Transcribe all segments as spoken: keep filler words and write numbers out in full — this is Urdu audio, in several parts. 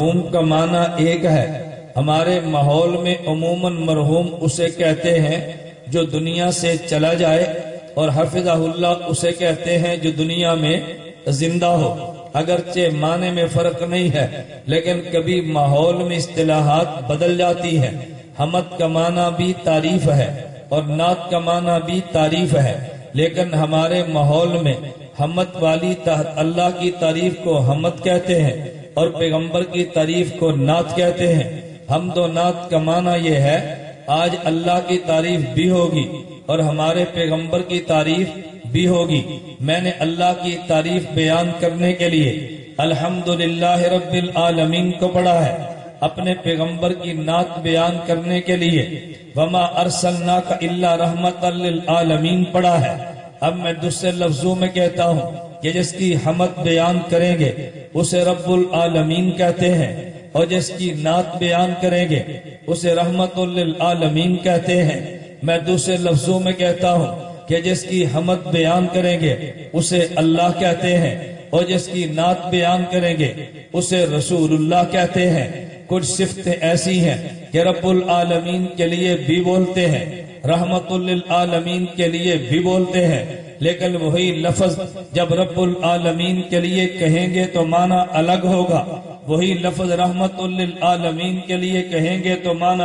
مرحوم کا معنی ایک ہے، ہمارے ماحول میں عموماً مرحوم اسے کہتے ہیں جو دنیا سے چلا جائے، اور حفظہ اللہ اسے کہتے ہیں جو دنیا میں زندہ ہو۔ اگرچہ معنی میں فرق نہیں ہے، لیکن کبھی ماحول میں اصطلاحات بدل جاتی ہیں۔ حمد کا معنی بھی تعریف ہے اور نعت کا معنی بھی تعریف ہے، لیکن ہمارے ماحول میں حمد والی تحت اللہ کی تعریف کو حمد کہتے ہیں اور پیغمبر کی تعریف کو نعت کہتے ہیں۔ حمد و نعت کا معنی یہ ہے آج اللہ کی تعریف بھی ہوگی اور ہمارے پیغمبر کی تعریف بھی ہوگی۔ میں نے اللہ کی تعریف بیان کرنے کے لیے الحمدللہ رب العالمین کو پڑھا ہے، اپنے پیغمبر کی نعت بیان کرنے کے لیے وما ارسلناک الا رحمتا للعالمین پڑھا ہے۔ اب میں دوسرے لفظوں میں کہتا ہوں کہ جس کی حمد بیان کریں گے اسے رب العالمین کہتے ہیں، اور جس کی نعت بیان کریں گے اسے رحمت للعالمین کہتے ہیں۔ میں دوسرے لفظوں میں کہتا ہوں کہ جس کی حمد بیان کریں گے اسے اللہ کہتے ہیں، اور جس کی نعت بیان کریں گے اسے رسول اللہ کہتے ہیں۔ کچھ صفتیں ایسی ہیں کہ رب العالمین کے لیے بھی بولتے ہیں، رحمت للعالمین کے لیے بھی بولتے ہیں، لیکن وہی لفظ جب رب العالمین کے لیے کہیں گے تو معنی الگ ہوگا، وہی لفظ رحمت للعالمین کے لیے کہیں گے تو معنی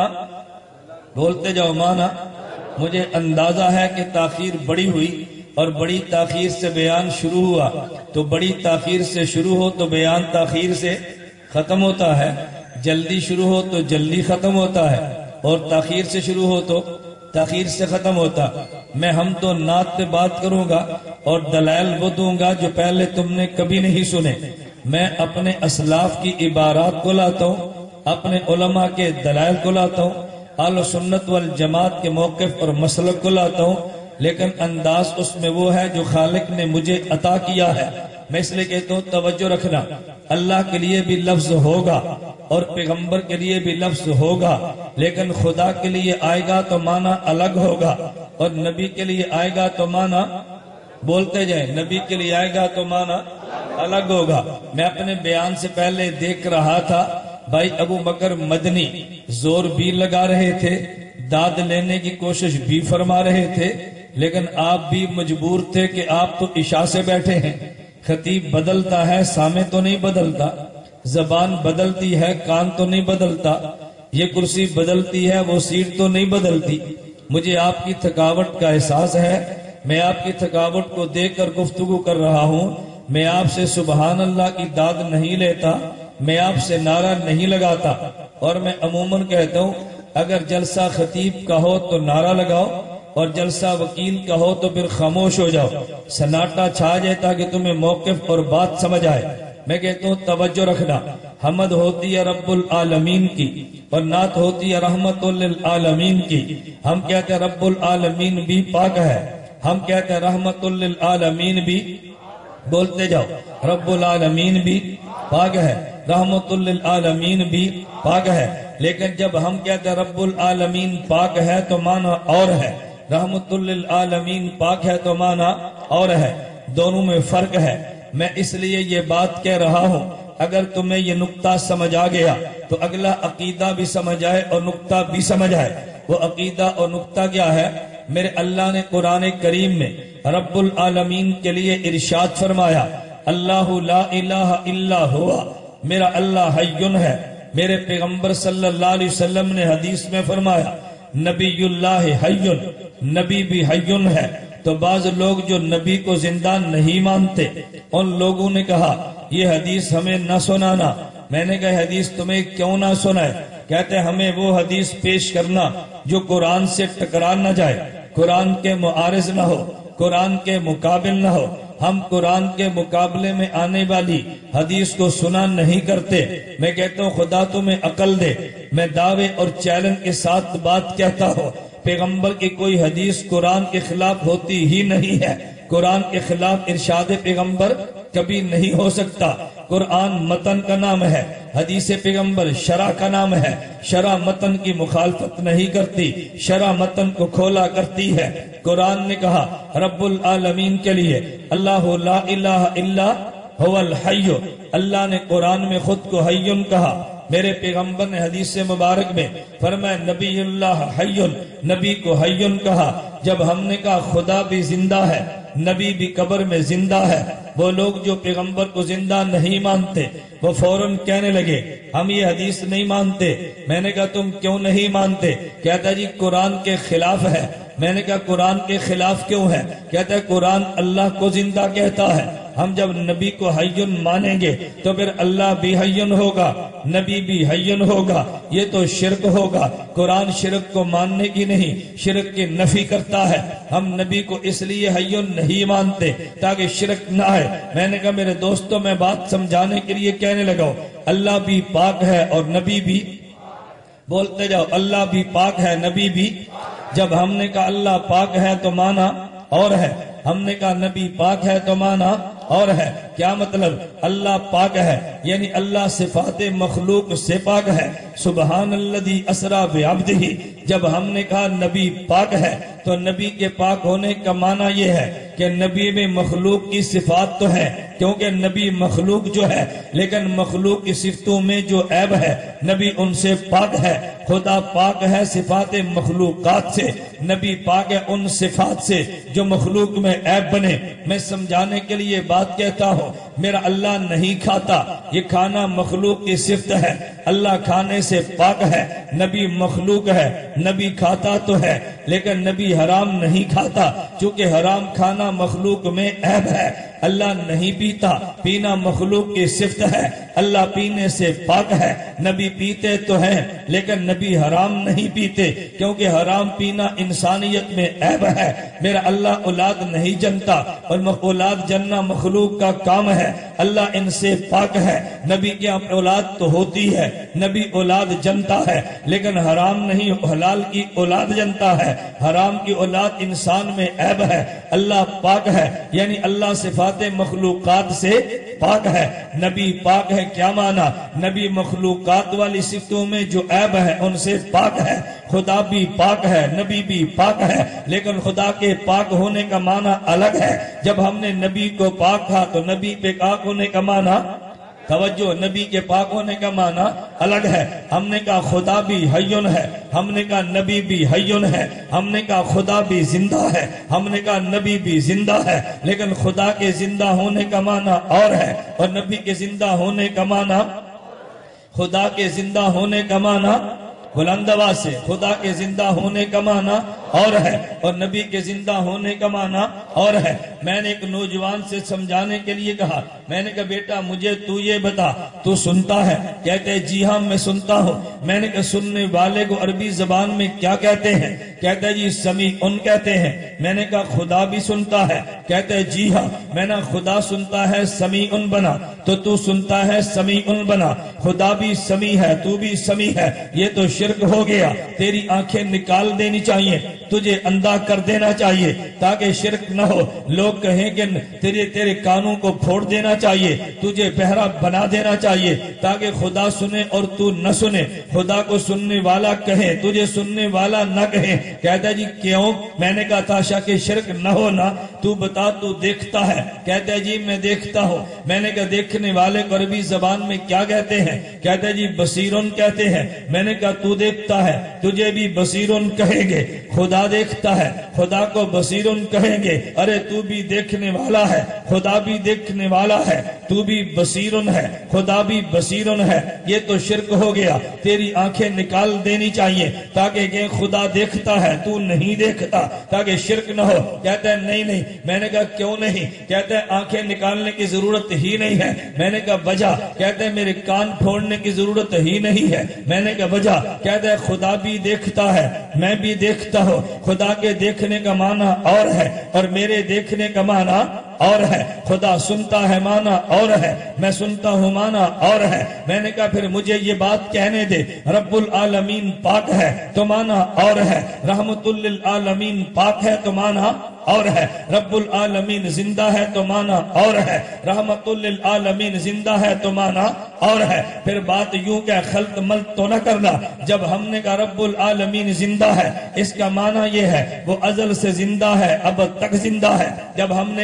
بولتے جاؤ معنی۔ مجھے اندازہ ہے کہ تاخیر بڑی ہوئی اور بڑی تاخیر سے بیان شروع ہوا، تو بڑی تاخیر سے شروع ہو تو بیان تاخیر سے ختم ہوتا ہے، جلدی شروع ہو تو جلدی ختم ہوتا ہے، اور تاخیر سے شروع ہو تو تاخیر سے ختم ہوتا۔ میں ہم تو نعت پہ بات کروں گا اور دلائل وہ دوں گا جو پہلے تم نے کبھی نہیں سنے۔ میں اپنے اسلاف کی عبارات کو لاتا ہوں، اپنے علماء کے دلائل کو لاتا ہوں، اہل سنت والجماعت کے موقف اور مسلک کو لاتا ہوں، لیکن انداز اس میں وہ ہے جو خالق نے مجھے عطا کیا ہے۔ میں اس لیے کہتا ہوں توجہ رکھنا، اللہ کے لیے بھی لفظ ہوگا اور پیغمبر کے لیے بھی لفظ ہوگا، لیکن خدا کے لیے آئے گا تو معنی الگ ہوگا، اور نبی کے لیے آئے گا تو معنی بولتے جائیں نبی کے لیے آئے گا تو معنی الگ ہوگا۔ میں اپنے بیان سے پہلے دیکھ رہا تھا بھائی ابو بکر مدنی زور بھی لگا رہے تھے، داد لینے کی کوشش بھی فرما رہے تھے، لیکن آپ بھی مجبور تھے کہ آپ تو عشاء سے بیٹھے ہیں۔ خطیب بدلتا ہے، سامع تو نہیں بدلتا، زبان بدلتی ہے، کان تو نہیں بدلتا، یہ کرسی بدلتی ہے، وہ سیٹ تو نہیں بدلتی۔ مجھے آپ کی تھکاوٹ کا احساس ہے، میں آپ کی تھکاوٹ کو دیکھ کر گفتگو کر رہا ہوں۔ میں آپ سے سبحان اللہ کی داد نہیں لیتا، میں آپ سے نعرہ نہیں لگاتا، اور میں عموماً کہتا ہوں اگر جلسہ خطیب کا ہو تو نعرہ لگاؤ، اور جلسہ وکیل کا ہو تو پھر خاموش ہو جاؤ، سناٹا چھا جائے تاکہ تمہیں موقف اور بات سمجھ آئے۔ میں کہتا ہوں توجہ رکھنا، حمد ہوتی ہے رب العالمین کی اور نعت ہوتی ہے رحمت للعالمین کی۔ ہم کہتے ہیں رب العالمین بھی پاک ہے، ہم کہتے ہیں رحمت للعالمین بھی، بولتے جاؤ، رب العالمین بھی پاک ہے، رحمت للعالمین بھی پاک ہے، لیکن جب ہم کہتے ہیں رب العالمین پاک ہے تو معنی اور ہے، رحمت للعالمین پاک ہے تو معنی اور ہے، دونوں میں فرق ہے۔ میں اس لیے یہ بات کہہ رہا ہوں، اگر تمہیں یہ نقطہ سمجھ آ گیا تو اگلا عقیدہ بھی سمجھ آئے اور نقطہ بھی سمجھ آئے۔ وہ عقیدہ اور نقطہ کیا ہے؟ میرے اللہ نے قرآن کریم میں رب العالمین کے لیے ارشاد فرمایا، اللہ لا الہ الا ہوا، میرا اللہ حیٌ ہے۔ میرے پیغمبر صلی اللہ علیہ وسلم نے حدیث میں فرمایا، نبی اللہ حیٌ، نبی بھی حیٌ ہے۔ تو بعض لوگ جو نبی کو زندہ نہیں مانتے، ان لوگوں نے کہا یہ حدیث ہمیں نہ سنانا۔ میں نے کہا حدیث تمہیں کیوں نہ سنائے؟ کہتے ہمیں وہ حدیث پیش کرنا جو قرآن سے ٹکرا نہ جائے، قرآن کے معارض نہ ہو، قرآن کے مقابل نہ ہو۔ ہم قرآن کے مقابلے میں آنے والی حدیث کو سنا نہیں کرتے۔ میں کہتا ہوں خدا تمہیں عقل دے، میں دعوے اور چیلنج کے ساتھ بات کہتا ہوں، پیغمبر کی کوئی حدیث قرآن کے خلاف ہوتی ہی نہیں ہے۔ قرآن کے خلاف ارشاد پیغمبر کبھی نہیں ہو سکتا۔ قرآن متن کا نام ہے، حدیث پیغمبر شرع کا نام ہے۔ شرع متن کی مخالفت نہیں کرتی، شرع متن کو کھولا کرتی ہے۔ قرآن نے کہا رب العالمین کے لیے اللہ لا الہ الا هو الحی، اللہ نے قرآن میں خود کو حیٌ کہا، میرے پیغمبر نے حدیث مبارک میں فرمایا نبی اللہ حیٌ، نبی کو حیٌ کہا۔ جب ہم نے کہا خدا بھی زندہ ہے، نبی بھی قبر میں زندہ ہے، وہ لوگ جو پیغمبر کو زندہ نہیں مانتے وہ فوراً کہنے لگے ہم یہ حدیث نہیں مانتے۔ میں نے کہا تم کیوں نہیں مانتے؟ کہتا جی قرآن کے خلاف ہے۔ میں نے کہا قرآن کے خلاف کیوں ہے؟ کہتا ہے قرآن اللہ کو زندہ کہتا ہے، ہم جب نبی کو حیٌ مانیں گے تو پھر اللہ بھی حیٌ ہوگا، نبی بھی حیٌ ہوگا، یہ تو شرک ہوگا۔ قرآن شرک کو ماننے کی نہیں، شرک کی نفی کرتا ہے۔ ہم نبی کو اس لیے حیٌ نہیں مانتے تاکہ شرک نہ آئے۔ میں نے کہا میرے دوستوں میں بات سمجھانے کے لیے کہنے لگا اللہ بھی پاک ہے اور نبی بھی، بولتے جاؤ اللہ بھی پاک ہے نبی بھی۔ جب ہم نے کہا اللہ پاک ہے تو مانا اور ہے، ہم نے کہا نبی پاک ہے تو مانا اور ہے۔ کیا مطلب؟ اللہ پاک ہے یعنی اللہ صفات مخلوق سے پاک ہے۔ سبحان الذی اسری بعبدہ، جب ہم نے کہا نبی پاک ہے تو نبی کے پاک ہونے کا معنی یہ ہے کہ نبی میں مخلوق کی صفات تو ہے، کیونکہ نبی مخلوق جو ہے، لیکن مخلوق کی صفتوں میں جو عیب ہے نبی ان سے پاک ہے۔ خدا پاک ہے صفات مخلوقات سے، نبی پاک ہے ان صفات سے جو مخلوق میں عیب بنے۔ میں سمجھانے کے لیے بات کہتا ہوں، میرا اللہ نہیں کھاتا، یہ کھانا مخلوق کی صفت ہے، اللہ کھانے سے پاک ہے۔ نبی مخلوق ہے، نبی کھاتا تو ہے لیکن نبی حرام نہیں کھاتا، چونکہ حرام کھانا مخلوق میں عیب ہے۔ اللہ نہیں پیتا، پینا مخلوق کی صفت ہے، اللہ پینے سے پاک ہے۔ نبی پیتے تو ہیں لیکن نبی حرام نہیں پیتے، کیونکہ حرام پینا انسانیت میں عیب ہے۔ میرا اللہ اولاد نہیں جنتا، اور اولاد جننا مخلوق کا کام ہے، اللہ ان سے پاک ہے۔ نبی کی اولاد تو ہوتی ہے، نبی اولاد جنتا ہے لیکن حرام نہیں، حلال کی اولاد جنتا ہے۔ حرام کی اولاد انسان میں عیب ہے، اللہ پاک ہے یعنی اللہ صفات مخلوقات سے پاک ہے۔ نبی پاک ہے کیا معنی؟ نبی مخلوقات والی صفتوں میں جو عیب ہے ان سے پاک ہے۔ خدا بھی پاک ہے، نبی بھی پاک ہے، لیکن خدا کے پاک ہونے کا معنی الگ ہے۔ جب ہم نے نبی کو پاک کہا تو نبی پہ پاک ہونے کا معنی، توجہ، نبی کے پاک ہونے کا معنی الگ ہے۔ ہم نے کہا خدا بھی حیٌ ہے، ہم نے کہا نبی بھی حیٌ ہے، ہم نے کہا خدا بھی زندہ ہے، ہم نے کہا نبی بھی زندہ ہے، لیکن خدا کے زندہ ہونے کا معنی اور ہے اور نبی کے زندہ ہونے کا معنی، خدا کے زندہ ہونے کا معنی بلند آواز سے، خدا کے زندہ ہونے کا معنی اور ہے اور نبی کے زندہ ہونے کا معنی اور ہے۔ میں نے ایک نوجوان سے سمجھانے کے لیے کہا، میں نے کہا بیٹا مجھے تو یہ بتا، تو سنتا ہے؟ کہتے ہیں جی ہاں میں سنتا ہوں۔ میں نے کہا سننے والے کو عربی زبان میں کیا کہتے ہیں؟ کہتے ہیں جی سمیعن کہتے ہیں۔ میں نے کہا خدا بھی سنتا ہے؟ کہتے ہیں جی ہاں۔ میں نے خدا سنتا ہے سمیعن بنا تو تو سنتا ہے سمیعن بنا، خدا بھی سمیع ہے تو بھی سمیع ہے، یہ تو شرک ہو گیا۔ تیری آنکھیں نکال دینی چاہیے، تجھے اندھا کر دینا چاہیے تاکہ شرک نہ ہو۔ لوگ کہیں کہ تیرے تیرے کانوں کو پھوڑ دینا چاہیے، تجھے بہرا بنا دینا چاہیے تاکہ خدا سنے اور تو نہ سنے، خدا کو سننے والا کہے تجھے سننے والا نہ کہے۔ کہتا جی کیوں؟ میں نے کہا تاشا کہ شرک نہ ہونا، تو بتا تو دیکھتا ہے؟ کہتا ہے جی میں دیکھتا ہوں۔ میں نے کہا دیکھنے والے کو عربی زبان میں کیا کہتے ہیں؟ کہتا ہے جی بصیرن کہتے ہیں۔ میں نے کہا تو دیکھتا ہے، تجھے بھی بصیرن کہیں گے۔ خدا دیکھتا ہے، خدا کو بصیرن کہیں گے۔ ارے تو بھی دیکھنے والا ہے، خدا بھی دیکھنے والا ہے، تو بھی بصیرن ہے، خدا بھی بصیرن ہے، یہ تو شرک ہو گیا۔ تیری آنکھیں نکال دینی چاہیے تاکہ کہ خدا دیکھتا ہے تو نہیں دیکھتا، تاکہ شرک نہ ہو۔ کہتا ہے نہیں نہیں۔ میں نے کہا کیوں نہیں؟ کہتا ہے آنکھیں نکالنے کی ضرورت ہی نہیں ہے۔ میں نے کہا وجہ؟ کہتا ہے میرے کان پھوڑنے کی ضرورت ہی نہیں ہے۔ میں نے کہا وجہ؟ کہتا ہے خدا بھی دیکھتا ہے، میں بھی دیکھتا ہوں۔ خدا کے دیکھنے کا معنی اور ہے اور میرے دیکھنے کا معنی اور ہے۔ خدا سنتا ہے معنی اور ہے، میں سنتا ہوں معنی اور ہے۔ میں نے کہا پھر مجھے یہ بات کہنے دے، رب العالمین پاک ہے تو معنی اور ہے، رحمت للعالمین پاک ہے تو معنی اور ہے، رب العالمین زندہ ہے تو معنی اور ہے، رحمت للعالمین زندہ ہے تو معنی اور ہے۔ پھر بات یوں کہ خلط ملط تو نہ کرنا۔ جب ہم نے کہا رب العالمین زندہ ہے، اس کا معنی یہ ہے وہ ازل سے زندہ ہے، اب تک زندہ ہے۔ جب ہم نے کہا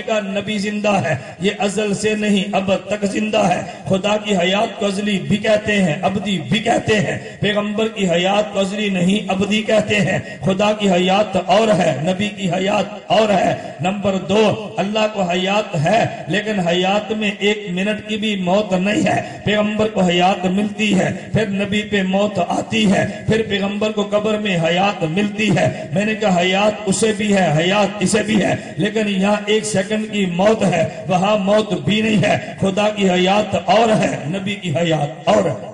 نبی زندہ ہے، یہ ازل سے نہیں ابد تک زندہ ہے۔ خدا کی حیات کو ازلی بھی کہتے ہیں، ابدی بھی کہتے ہیں۔ پیغمبر کی حیات کو ازلی نہیں ابدی کہتے ہیں۔ خدا کی حیات اور ہے، نبی کی حیات اور ہے۔ نمبر دو، اللہ کو حیات ہے لیکن حیات میں ایک منٹ کی بھی موت نہیں ہے۔ پیغمبر کو حیات ملتی ہے، پھر نبی پہ موت آتی ہے، پھر پیغمبر کو قبر میں حیات ملتی ہے۔ میں نے کہا حیات اسے بھی ہے، حیات اسے بھی ہے، لیکن یہاں ایک سیکنڈ کی موت ہے، وہاں موت بھی نہیں ہے۔ خدا کی حیات اور ہے، نبی کی حیات اور ہے،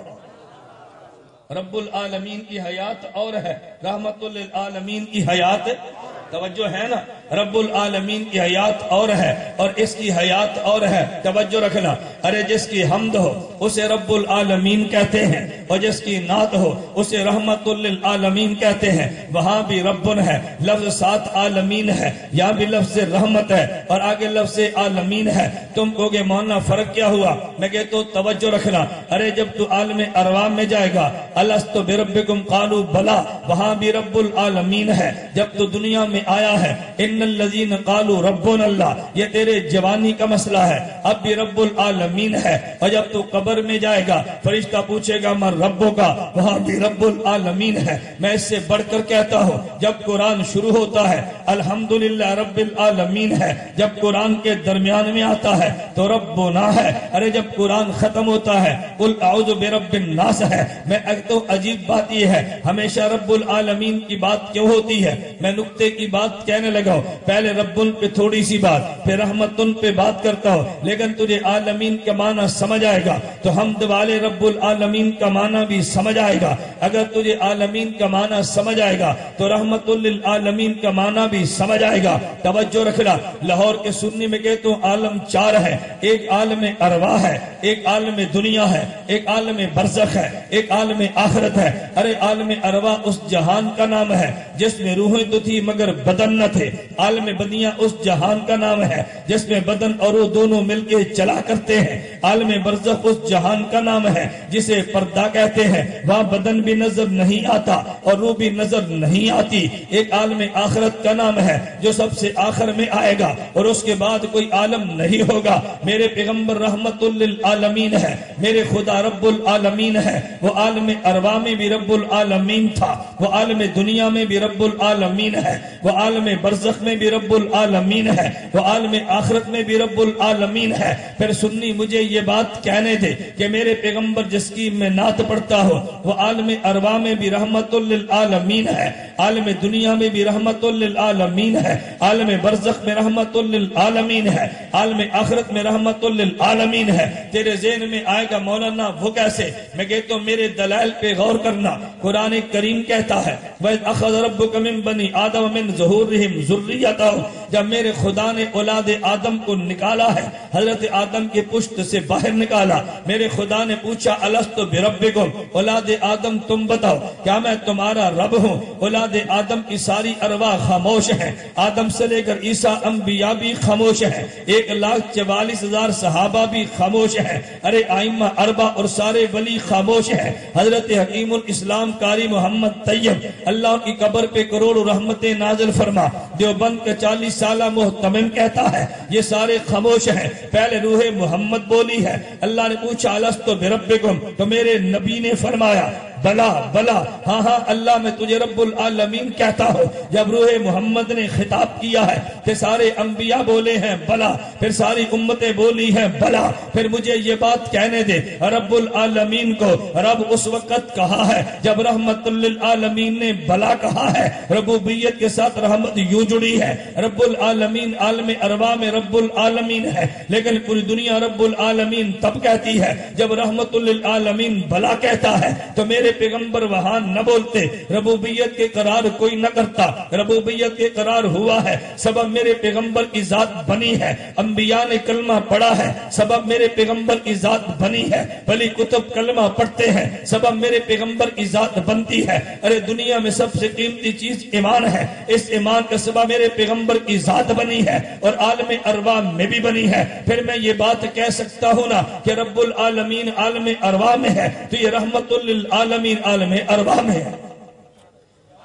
رب العالمین کی حیات اور ہے، رحمت للعالمین کی حیات توجہ ہے نا، رب العالمین کی حیات اور ہے اور اس کی حیات اور ہے، توجہ رکھنا۔ ارے جس کی حمد ہو اسے رب العالمین کہتے ہیں اور جس کی نعت ہو اسے رحمت للعالمین کہتے ہیں۔ وہاں بھی ربن ہے، لفظ ساتھ عالمین ہے، یہاں بھی لفظ رحمت ہے اور آگے لفظ عالمین ہے۔ تم کہو گے مولانا فرق کیا ہوا؟ میں کہتا ہوں توجہ رکھنا۔ ارے جب تو عالم ارواح میں جائے گا، الست بربکم قالوا بلا، وہاں بھی رب العالمین ہے۔ جب تو دنیا میں آیا ہے، ان الذین قالوا ربنا اللہ، یہ تیرے جوانی کا مسئلہ ہے، اب بھی رب العالمین ہے۔ اور جب تو قبر میں جائے گا، فرشتہ پوچھے گا من ربوں کا، وہاں بھی رب العالمین ہے۔ میں اس سے بڑھ کر کہتا ہوں، جب قرآن شروع ہوتا ہے الحمدللہ رب العالمین ہے، جب قرآن کے درمیان میں آتا ہے تو ربنا ہے۔ ارے جب قرآن ختم ہوتا ہے قل اعوذ برب الناس ہے۔ میں تو عجیب بات یہ ہے، ہمیشہ رب العالمین کی بات کیوں ہوتی ہے؟ میں نقطے کی بات کہنے لگا ہوں، پہلے رب ان پہ تھوڑی سی بات، پھر رحمت ان پہ بات کرتا ہوں، لیکن تجھے عالمین کا معنی سمجھ آئے گا تو حمد والے رب العالمین کا معنی بھی سمجھ آئے گا۔ اگر تجھے عالمین کا معنی سمجھ آئے گا تو رحمت للعالمین کا معنی بھی سمجھ آئے گا۔ توجہ رکھنا، لاہور کے سنی میں کہتا ہوں عالم چار ہے، ایک عالم ارواح ہے، ایک عالم دنیا ہے، ایک عالم برزخ ہے، ایک عالم آخرت ہے۔ ارے عالم ارواح اس جہان کا نام ہے جس میں روحیں تو تھی مگر بدن نہ تھے۔ عالم بدنیا اس جہان کا نام ہے جس میں بدن اور روح دونوں مل کے چلا کرتے ہیں۔ عالم برزخ اس جہان کا نام ہے جسے پردہ کہتے ہیں، وہاں بدن بھی نظر نہیں آتا اور روح بھی نظر نہیں آتی۔ ایک عالم آخرت کا نام ہے جو سب سے آخر میں آئے گا اور اس کے بعد کوئی عالم نہیں ہوگا۔ میرے پیغمبر رحمت للعالمین ہے، میرے خدا رب العالمین ہے۔ وہ عالم ارواح میں بھی رب العالمین تھا، وہ عالم دنیا میں بھی رب العالمین ہے، وہ عالم برزخ میں بھی رب العالمین ہے، وہ عالم آخرت میں بھی رب العالمین ہے۔ پھر سنی مجھے یہ بات کہنے دے کہ میرے پیغمبر جس کی میں نعت پڑھتا ہوں وہ عالم ارواح میں بھی رحمت للعالمین ہے، عالم دنیا میں بھی رحمت للعالمین ہے، عالم برزخ میں رحمت للعالمین ہے، عالم آخرت میں رحمت للعالمین ہے۔ تیرے ذہن میں آئے گا مولانا وہ کیسے؟ میں کہتا ہوں میرے دلائل پہ غور کرنا۔ قرآن کریم کہتا ہے وَإِذْ أَخَذَ رَبُّكَ مِن بَنِي آدَمَ مِن ظُهُورِهِمْ ذُرِّيَّتَهُمْ، جب میرے خدا نے اولاد آدم کو نکالا ہے، حضرت آدم کے پشت سے باہر نکالا، میرے خدا نے پوچھا الست بربکم، اولاد آدم تم بتاؤ کیا میں تمہارا رب ہوں؟ اولاد آدم کی ساری ارواح خاموش ہیں، آدم سے لے کر عیسیٰ انبیاء بھی خاموش ہیں، ایک لاکھ چوالیس ہزار صحابہ بھی خاموش ہیں، ارے آئمہ اربع اور سارے ولی خاموش ہیں۔ حضرت حکیم الاسلام قاری محمد طیب اللہ کی قبر پہ کروڑوں رحمتیں نازل فرما، دیوبند کا چالیس سالہ محتمم کہتا ہے یہ سارے خاموش ہیں۔ پہلے روح محمد بولی ہے، اللہ نے پوچھا الست بربکم، تو میرے نبی نے فرمایا بلا بلا، ہاں ہاں اللہ میں تجھے رب العالمین کہتا ہوں۔ جب روح محمد نے خطاب کیا ہے کہ سارے انبیاء بولے ہیں بلا، پھر ساری امتیں بولی ہیں بلا، پھر مجھے یہ بات کہنے دے رب العالمین کو رب اس وقت کہا ہے جب رحمت للعالمین نے بلا کہا ہے۔ ربوبیت کے ساتھ رحمت یوں جڑی ہے، رب العالمین عالم ارواح میں رب العالمین ہے، لیکن پوری دنیا رب العالمین تب کہتی ہے جب رحمت للعالمین بلا کہتا ہے۔ تو میرے پیغمبر وہاں نہ بولتے، ربوبیت کے قرار کوئی نہ کرتا، ربوبیت کے قرار ہوا ہے، سبب میرے پیغمبر کی ذات بنی ہے، انبیاء نے کلمہ پڑھا ہے، سبب میرے پیغمبر کی ذات بنی ہے، ولی کتب کلمہ پڑھتے ہیں، سبب میرے پیغمبر کی ذات بنتی ہے۔ ارے دنیا میں سب سے قیمتی چیز ایمان ہے، اس ایمان کا سبب میرے پیغمبر کی ذات بنی ہے اور عالم ارواح میں بھی بنی ہے۔ پھر میں یہ بات کہہ سکتا ہوں نا کہ رب العالمین عالم ارواح میں ہے تو یہ رحمت للعالمین عالم ارواح میں ہے۔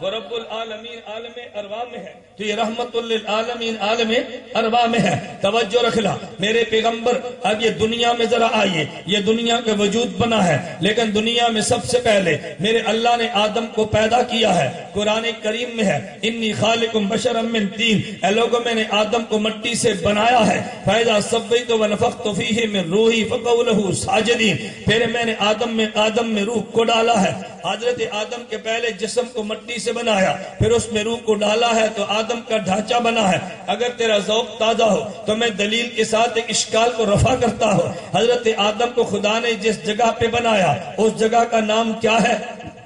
وہ رب العالمین عالم ارواح میں ہے، تو یہ رحمت للعالمین عالم ارواح میں ہے۔ توجہ رکھنا میرے پیغمبر، اب یہ دنیا میں ذرا آئیے، یہ دنیا کا وجود بنا ہے، لیکن دنیا میں سب سے پہلے میرے اللہ نے آدم کو پیدا کیا ہے۔ قرآن کریم میں ہے انی خالق بشرا من طین، اے لوگوں میں نے آدم کو مٹی سے بنایا ہے۔ فَإِذَا سَوَّيْتُ وَنَفَخْتُ فِيهِ مِن رُوحِي فَقَعُوا لَهُ سَاجِدِينَ، پھر میں نے آدم میں آدم میں روح کو ڈالا ہے۔ حضرت آدم کے پہلے جسم کو مٹی سے بنایا، پھر اس میں روح کو ڈالا ہے تو آدم کا ڈھانچہ بنا ہے۔ اگر تیرا ذوق تازہ ہو تو میں دلیل کے ساتھ ایک اشکال کو رفع کرتا ہوں۔ حضرت آدم کو خدا نے جس جگہ پہ بنایا اس جگہ کا نام کیا ہے؟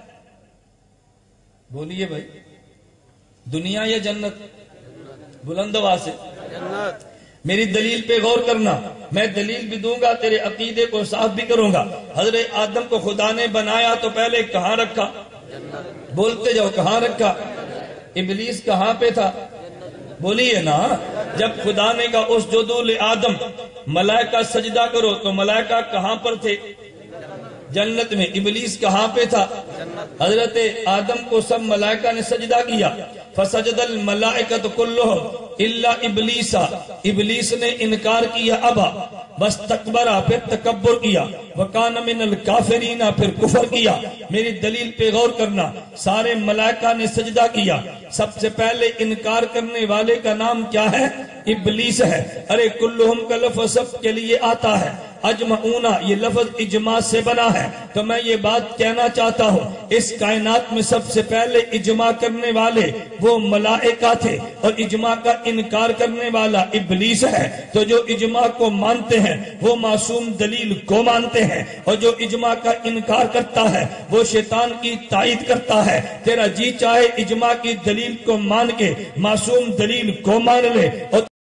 بولیے بھائی، دنیا یا جنت؟ بلند آواز سے جنت۔ میری دلیل پہ غور کرنا، میں دلیل بھی دوں گا، تیرے عقیدے کو صاف بھی کروں گا۔ حضرت آدم کو خدا نے بنایا تو پہلے کہاں رکھا؟ بولتے جاؤ، کہاں رکھا؟ ابلیس کہاں پہ تھا؟ بولیے نا۔ جب خدا نے کہا اسجدوا لآدم، ملائکہ سجدہ کرو، تو ملائکہ کہاں پر تھے؟ جنت میں۔ ابلیس کہاں پہ تھا؟ حضرت آدم کو سب ملائکہ نے سجدہ کیا، فسجد الملائکۃ کلھم الا ابلیس، ابلیس نے انکار کیا، ابا بس تکبرہ، پھر تکبر کیا، وکان من الکافرین، پھر کفر کیا۔ میری دلیل پہ غور کرنا، سارے ملائکہ نے سجدہ کیا، سب سے پہلے انکار کرنے والے کا نام کیا ہے؟ ابلیس ہے۔ ارے کلھم کا لفظ سب کے لیے آتا ہے، اجمعونا یہ لفظ اجماع سے بنا ہے، تو میں یہ بات کہنا چاہتا ہوں اس کائنات میں سب سے پہلے اجماع کرنے والے وہ ملائکہ تھے، اور اجماع کا انکار کرنے والا ابلیس ہے۔ تو جو اجماع کو مانتے ہیں وہ معصوم دلیل کو مانتے ہیں، اور جو اجماع کا انکار کرتا ہے وہ شیطان کی تائید کرتا ہے۔ تیرا جی چاہے اجماع کی دلیل کو مان کے معصوم دلیل کو مان لے، اور